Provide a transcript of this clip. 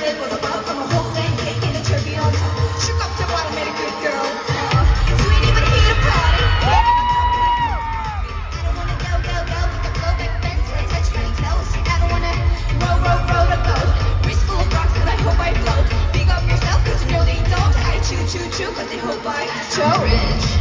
it was about from a whole dang cake and a turkey on top. Shook up the bottom, made a good girl. You ain't even here to party. I don't wanna go with the flow back bends when I touch my toes. I don't wanna roll the boat. Wrist full of rocks and I hope I float. Big up yourself cause you know they don't. I choo cause they hope I show rich.